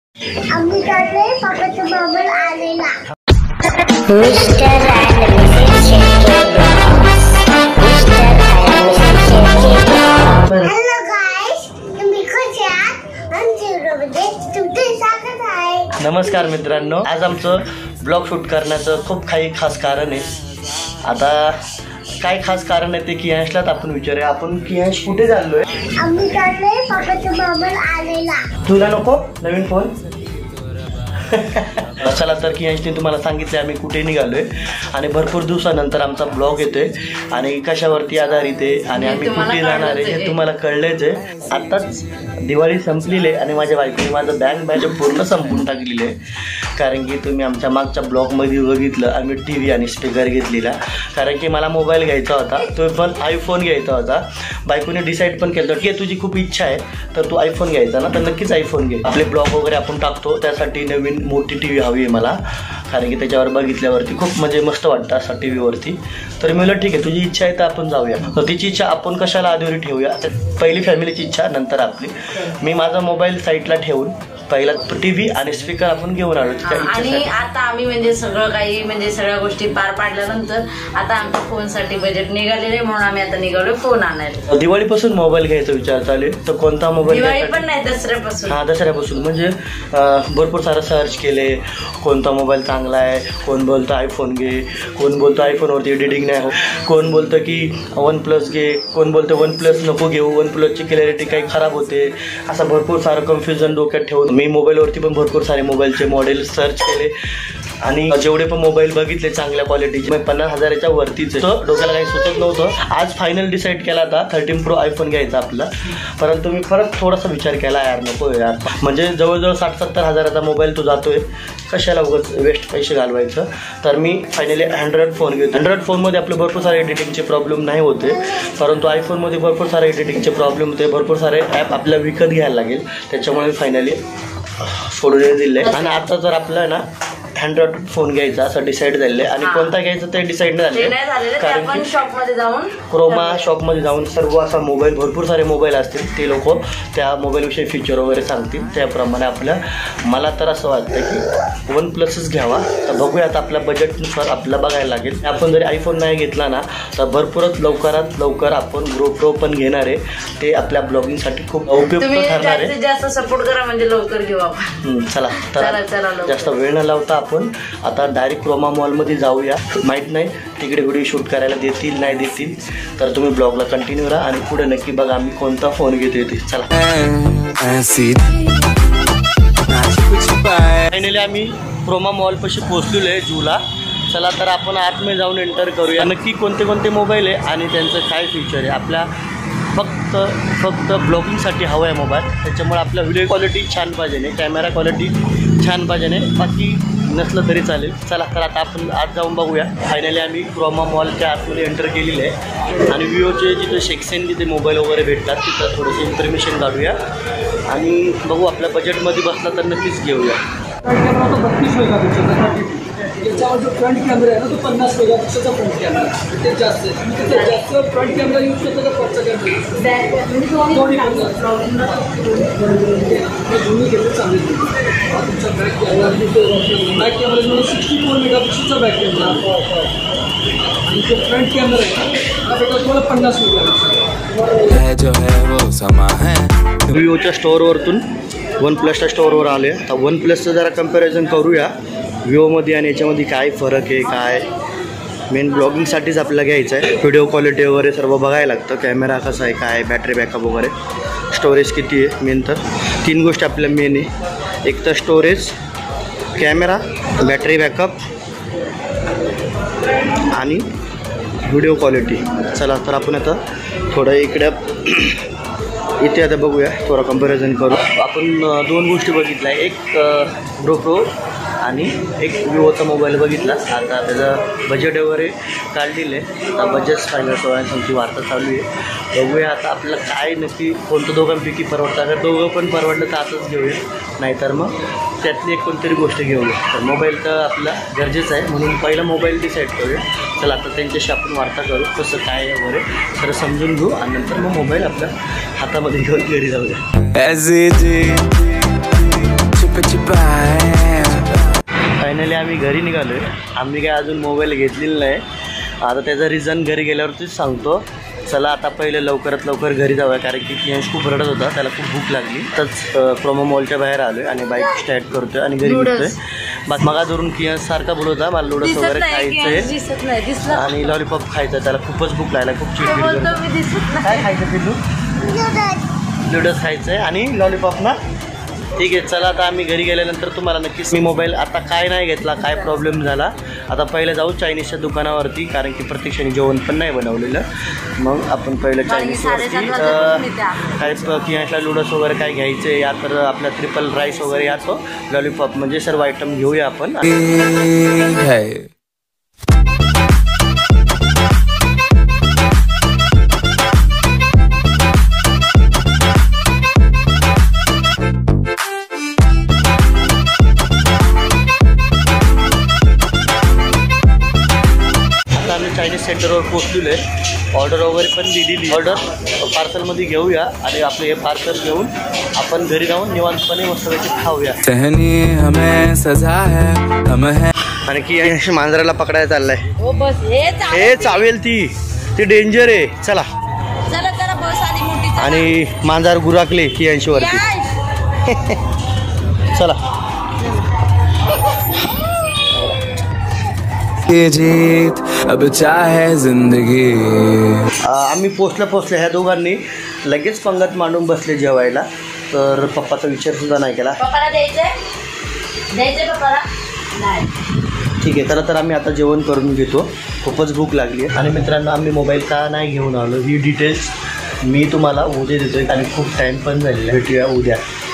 आम्ही काढले पापाचा मोबाईल आलेला mister and missus Shelke hello guys, तुम्ही कसे आहात? आमच्या व्हिडिओमध्ये तुमचे स्वागत आहे. नमस्कार मित्रांनो, आज आमचं ब्लॉग शूट करण्याचं खूप काही खास कारण आहे. आता काय खास कारण आहे ते कियांशलाच आपण विचारूया. आपण कियांश कुठे चाललोय? आम्ही काढले पापाचा मोबाईल आलेला. तुला नको नवीन फोन? चला तर कियांशने तुम्हाला सांगितले आम्ही कुठे निघालोय आणि भरपूर दिवसानंतर आमचा ब्लॉग येतोय आणि कशावरती आधारित आहे आणि आम्ही कुठे जाणार आहे हे तुम्हाला कळलेच आहे. आत्ताच दिवाळी संपलेली आहे आणि माझ्या बायकोने माझं बँक बॅलन्स पूर्ण संपून टाकलेलं आहे. कारण की तुम्ही आमच्या मागच्या ब्लॉगमध्ये बघितलं आम्ही टी व्ही आणि स्पीकर घेतलेला. कारण की मला मोबाईल घ्यायचा होता, तो पण आयफोन घ्यायचा होता. बायकोने डिसाईड पण केलं की तुझी खूप इच्छा आहे तर तू आयफोन घ्यायचा ना, तर नक्कीच आयफोन घे. आपले ब्लॉग वगैरे आपण टाकतो त्यासाठी नवीन मोठी टी व्ही हवी आहे मला. कारण की त्याच्यावर बघितल्यावरती खूप म्हणजे मस्त वाटतं असं टी व्हीवरती. तर मी म्हटलं ठीक आहे, तुझी इच्छा आहे तर आपण जाऊया. तर तिची इच्छा आपण कशाला आधीवर ठेवूया, पहिली फॅमिलीची इच्छा नंतर आपली. मी माझा मोबाईल साईडला ठेवून पहिला टी व्ही आणि स्पीकर आपण घेऊन आलो. आणि आता आम्ही म्हणजे सगळं काही म्हणजे सगळ्या गोष्टी पार पाडल्यानंतर आता आमच्या फोनसाठी बजेट निघालेले आहे, म्हणून आम्ही आता निघालो फोन आणायला. दिवाळीपासून मोबाईल घ्यायचा विचार चालू आहे. तर कोणता मोबाईल? दिवाळी पण नाही, दसऱ्यापासून. हां, दसऱ्यापासून. म्हणजे भरपूर सारं सर्च केले कोणता मोबाईल चांगला आहे. कोण बोलतं आयफोन घे, कोण बोलतं आयफोनवरती एडिटिंग नाही हो, कोण बोलतं की OnePlus घे, कोण बोलतं OnePlus नको घेऊ, OnePlusची क्लॅरिटी काही खराब होते. असं भरपूर सारं कन्फ्युजन डोक्यात ठेवून मी मोबाईलवरती पण भरपूर सारे मोबाईलचे मॉडेल सर्च केले आणि जेवढे पण मोबाईल बघितले चांगल्या क्वालिटीचे 50,000च्या वरतीच. तर डोक्याला काही सुचत नव्हतं. आज फायनल डिसाईड केला होता 13 Pro आयफोन घ्यायचा आपला. परंतु मी परत थोडासा विचार केला, यार नको यार, म्हणजे जवळजवळ 60-70 हजाराचा मोबाईल तो जातोय, कशाला उगाच वेस्ट पैसे घालवायचं. तर मी फायनली अँड्रॉइड फोन घेतो. अँड्रॉइड फोनमध्ये आपले भरपूर सारे एडिटिंगचे प्रॉब्लेम नाही होते, परंतु आयफोनमध्ये भरपूर सारे एडिटिंगचे प्रॉब्लेम होते. भरपूर सारे ॲप आपल्याला विकत घ्यायला लागेल, त्याच्यामुळे फायनली सोडून दिले. आणि आता जर आपलं ना अँड्रॉइड फोन घ्यायचा असं डिसाईड झालेलं आहे. आणि कोणता घ्यायचा ते डिसाईड नाही झालं, कारण आपण शॉपमध्ये जाऊन क्रोमा शॉपमध्ये जाऊन सर्व असा मोबाईल, भरपूर सारे मोबाईल असतील, ते लोक त्या मोबाईलविषयी फीचर वगैरे सांगतील. त्याप्रमाणे मला तर असं वाटतं की OnePlusच घ्यावा. तर बघूया आता आपल्या बजेटनुसार आपल्याला बघायला लागेल. आपण जरी आयफोन नाही घेतला ना तर भरपूरच लवकरात लवकर आपण GoPro पण घेणार आहे. ते आपल्या ब्लॉगिंगसाठी खूप उपयुक्त ठरणार आहे. जास्त सपोर्ट करा म्हणजे लवकर घेऊ आपण. चला तर जास्त वेळ न लावता आपण आता डायरेक्ट क्रोमा मॉलमध्ये जाऊया. माहीत नाही तिकडे व्हिडिओ शूट करायला देतील नाही देतील, तर तुम्ही ब्लॉगला कंटिन्यू राहा आणि पुढे नक्की बघा आम्ही कोणता फोन घेतोय ते. चला फायनली आम्ही क्रोमा मॉलपाशी पोहोचलेलो आहे जूला. चला तर आपण आतमध्ये जाऊन एंटर करूया, नक्की कोणते कोणते मोबाईल आहे आणि त्यांचं काय फीचर आहे. आपल्या फक्त ब्लॉगिंगसाठी हवं आहे मोबाईल, त्याच्यामुळे आपला व्हिडिओ क्वालिटी छान पाहिजे नाही, कॅमेरा क्वालिटी छान पाहिजे नाही, बाकी नसलं तरी चालेल. चला तर आता आपण आत जाऊन बघूया. फायनली आम्ही क्रोमा मॉलच्या आतमध्ये एंटर केलेलं आहे आणि विवोचे जिथे सेक्शन जिथे मोबाईल वगैरे भेटतात तिथं थोडंसं इन्फॉर्मेशन काढूया आणि बघू आपल्या बजेटमध्ये बसला तर नक्कीच घेऊया. याच्यावर जो फ्रंट कॅमेरा आहे ना तो 50 मेगापिक्सलचा फ्रंट कॅमेरा ते जास्त आहे. ते जास्त फ्रंट कॅमेरा यूज करतो तर पडचा कॅमेरा दोन्ही घेतले चांगले. तुमचा बॅक कॅमेरा जो 64 मेगापिक्सलचा बॅक कॅमेरा आणि जो फ्रंट कॅमेरा आहे त्यापेक्षा तुम्हाला 50 मेगापिक्सल. विवोच्या स्टोअरवरतून OnePlusच्या स्टोअरवर आले. तर OnePlusचं जरा कम्पॅरिझन करूया विवोमध्ये आणि याच्यामध्ये काय फरक आहे. काय मेन ब्लॉगिंगसाठीच आपल्याला घ्यायचं आहे. व्हिडिओ क्वालिटी वगैरे सर्व बघायला लागतं, कॅमेरा कसा आहे, काय बॅटरी बॅकअप वगैरे, स्टोरेज किती आहे. मेन तर 3 गोष्टी आपल्या मेन आहे. एक तर स्टोरेज, कॅमेरा, बॅटरी बॅकअप आणि व्हिडिओ क्वालिटी. चला तर आपण आता थोडं इथे आता बघूया, थोडं कंपॅरिझन करू. आपण 2 गोष्टी बघितल्या, एक GoPro आणि एक विवोचा मोबाईल बघितला. आता त्याचं बजेट वगैरे काढलेलं आहे. आता बजेट फायनल सोळांची वार्ता चालू आहे. बघूया आता आपल्याला काय नक्की कोणतं दोघांपैकी परवडतं. अगर दोघं पण परवडलं तर आताच घेऊया, नाहीतर मग त्यातली एक कोणतरी गोष्ट घेऊया. तर मोबाईल तर आपला गरजेचं आहे, म्हणून पहिला मोबाईल डिसाईड करूया. चला आता त्यांच्याशी आपण वार्ता करू, कसं काय वगैरे सर समजून घेऊ आणि नंतर मग मोबाईल आपल्या हातामध्ये घेऊन घरी जाऊया. फायनली आम्ही घरी निघालोय. आम्ही काय अजून मोबाईल घेतलेला नाही. आता त्याचं रिझन घरी गेल्यावरतीच सांगतो. चला आता पहिले लवकरात लवकर घरी जाऊया, कारण की कियांश खूप रडत होता, त्याला खूप भूक लागली. तर प्रोमो मॉलच्या बाहेर आलोय आणि बाईक स्टार्ट करतोय आणि घरी निघतोय. मगा धरून कियांश सारखा बोलत होता मला नूडल्स वगैरे खायचंय आणि लॉलीपॉप खायचं. त्याला खूपच भूक लागला, खूप चिडचिड करतो. काय खायचं पिल्लू? नूडल्स खायचंय आणि लॉलीपॉप ना. ठीक आहे, चला आता आम्ही घरी गेल्यानंतर तुम्हाला नक्कीच. मी मोबाईल आता काय नाही घेतला, काय प्रॉब्लेम झाला. आता पहिले जाऊ चायनीजच्या दुकानावरती, कारण की प्रत्यक्षाने जेवण पण नाही बनवलेलं. मग आपण पहिलं चायनीजवरती काय कियांशला नूडल्स वगैरे काय घ्यायचे, या तर आपला ट्रिपल राईस वगैरे या तो लॉलीपॉप म्हणजे सर्व आयटम घेऊया आपण. चायनीज सेंटरवर पोहोचलेलो आहे. ऑर्डर वगैरे पण दिलेली. ऑर्डर पार्सलमध्ये घेऊया आणि आपलं हे पार्सल घेऊन आपण घरी जाऊन निवांतपणे मस्तपैकी खाऊया. आणि की मांजराला पकडायला चाललाय. हे चावेल ती डेंजर आहे. चला आणि मांजर गुराकले की 80 वरती. चला अब चाहे जिंदगी. आम्ही पोचल्या ह्या दोघांनी लगेच पंगत मांडून बसले जेवायला. तर पप्पाचा विचार सुद्धा नाही केला. ठीक आहे, तर आम्ही आता जेवण करून घेतो. खूपच भूक लागली आहे. आणि मित्रांनो, आम्ही मोबाईल का नाही घेऊन आलो ही डिटेल्स मी तुम्हाला उद्या देतोय, आणि खूप टाईम पण झालेला. भेटूया उद्या.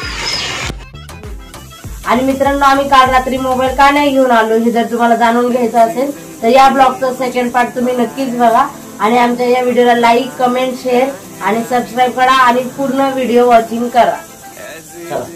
आणि मित्रांनो, आम्ही काल रात्री मोबाईल का नाही घेऊन आलो हे जर तुम्हाला जाणून घ्यायचं असेल तर या ब्लॉगचा सेकंड पार्ट तुम्ही नक्कीच बघा. आणि आमच्या या व्हिडिओला लाईक, कमेंट, शेअर आणि सबस्क्राईब करा आणि पूर्ण व्हिडिओ वॉचिंग करा. चला.